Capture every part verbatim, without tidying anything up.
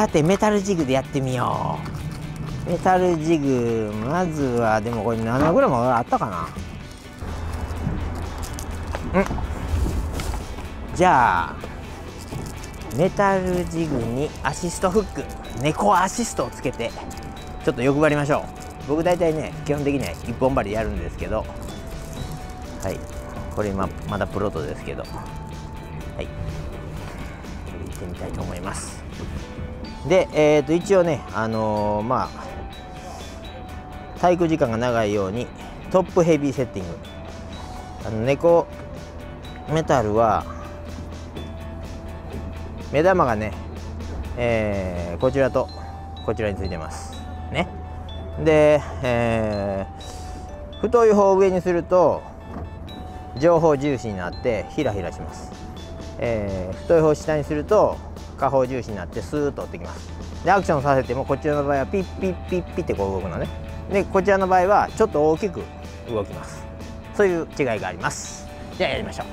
さてメタルジグでやってみよう。メタルジグ、まずはでもこれななグラムあったかな。うんじゃあメタルジグにアシストフック、猫アシストをつけてちょっと欲張りましょう。僕大体ね基本的には一本針でやるんですけど、はい、これ今まだプロトですけど、はい、これいってみたいと思います。で、えー、と一応ね、あのー、まあ滞空時間が長いようにトップヘビーセッティング。あの猫メタルは目玉がね、えー、こちらとこちらについてますね。で、えー、太い方を上にすると上方重視になってヒラヒラします。えー、太い方を下にすると下方重視になってスーッと折ってきます。でアクションさせてもこちらの場合はピッピッピッピッってこう動くのね。でこちらの場合はちょっと大きく動きます。そういう違いがあります。じゃあやりましょう。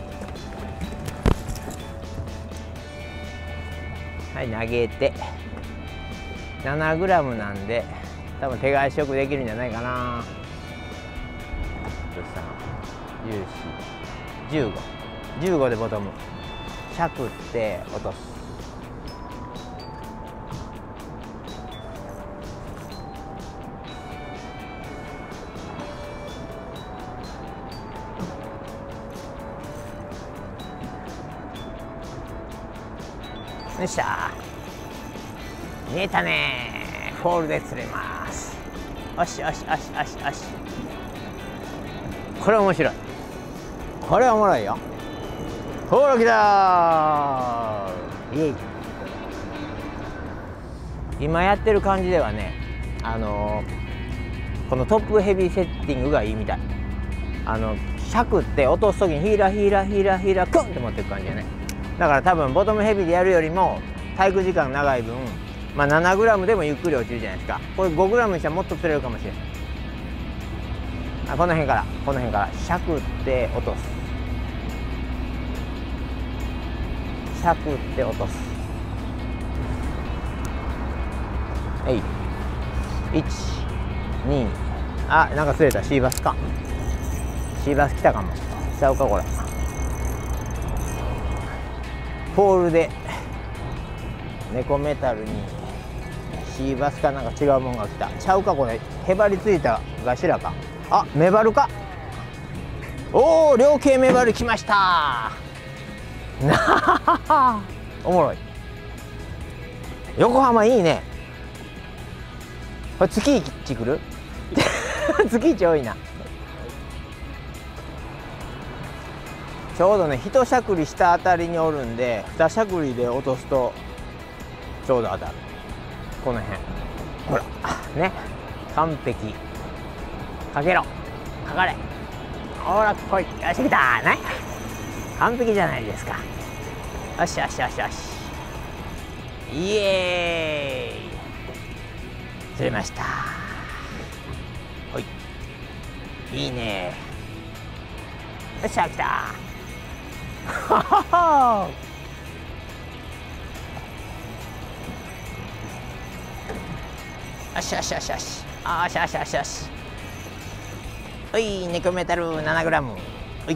はい、投げて ななグラム なんで多分手返しよくできるんじゃないかな。じゅうご、じゅうごでボトムしゃくって落とす。よっしゃー、見えたねー。フォールで釣れます。よしよしよしよしよし。これ面白い。これおもろいよ。フォールきたー。イエイ。今やってる感じではね、あのー、このトップヘビーセッティングがいいみたい。あのしゃくって落とす時にヒラヒラヒラヒラクンって持っていく感じでね。だから多分ボトムヘビーでやるよりも滞空時間長い分、まあ、ななグラム でもゆっくり落ちるじゃないですか。これ ごグラム にしたらもっと釣れるかもしれない。あこの辺からこの辺からしゃくって落とす。しゃくって落とす。はいいちにあなんか釣れた。シーバスか。シーバス来たかも。ちゃうかこれ。フォールで猫メタルにシーバスかなんか違うもんが来た。ちゃうかこれ。へばりついたガシラか。あメバルか。おお両形メバル来ました。おもろい。横浜いいね。これ月一来る月一多いな。ちょうどね一しゃくりしたあたりにおるんで二しゃくりで落とすとちょうど当たる。この辺ほらね完璧。かけろかかれ。ほら来い。よし来たね。完璧じゃないですか。よしよしよしよし。イエーイ釣れました。ほいいいね。よっしゃ来たよしよしよしよし。あしよしよしよし。おい猫メタル ななグラム。おい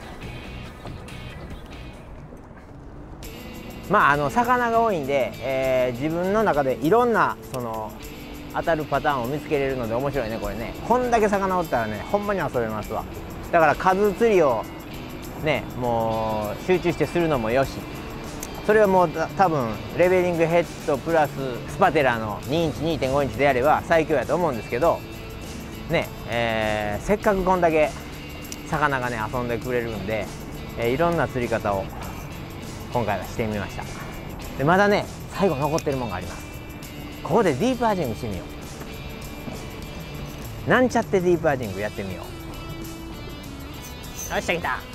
まああの魚が多いんで、えー、自分の中でいろんなその当たるパターンを見つけれるので面白いねこれね。こんだけ魚おったらねほんまに遊べますわ。だから数釣りをねもう集中してするのもよし、それはもう多分レベリングヘッドプラススパテラのにインチ にてんごインチでやれば最強やと思うんですけどね、えー、せっかくこんだけ魚がね遊んでくれるんで、えー、いろんな釣り方を今回はしてみました。でまだね最後残ってるものがあります。ここでディープアジングしてみよう。なんちゃってディープアジングやってみよう。よっしゃ来た。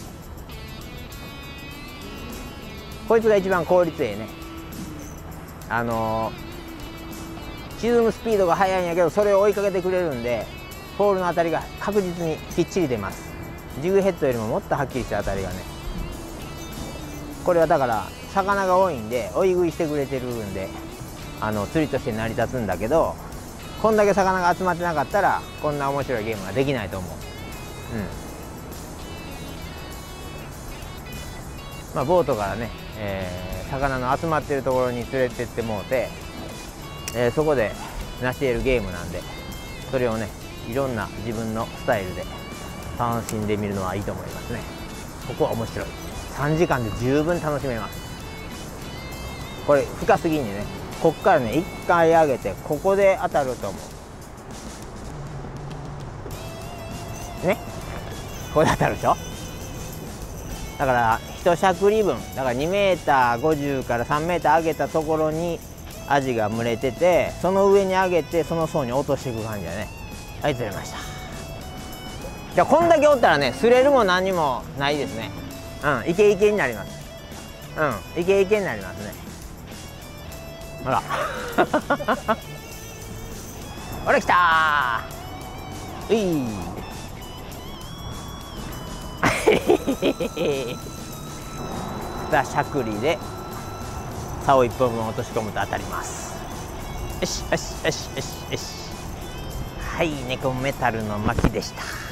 こいつが一番効率ええね。あのー、沈むスピードが速いんやけどそれを追いかけてくれるんでポールの当たりが確実にきっちり出ます。ジグヘッドよりももっとはっきりした当たりがね。これはだから魚が多いんで追い食いしてくれてるんであの釣りとして成り立つんだけど、こんだけ魚が集まってなかったらこんな面白いゲームができないと思う。うんまあ、ボートからね、えー、魚の集まってるところに連れてってもうて、えー、そこで成し得るゲームなんで、それをねいろんな自分のスタイルで楽しんでみるのはいいと思いますね。ここは面白い。さんじかんで十分楽しめます。これ深すぎんでね、こっからねいっかい上げてここで当たると思うね。ここで当たるでしょ。だからいちしゃくりぶんだからにメーターごじゅうからさんメーター上げたところにアジが群れてて、その上に上げてその層に落としていく感じだね。はい、釣れました。じゃあこんだけおったらね、釣れるも何もないですね。うん、イケイケになります。うん、イケイケになりますね。ほらほら来たー。ういザ・しゃくりで竿いっぽんぶん落とし込むと当たります。よしよしよしよしよし。はい、ネコメタルの巻でした。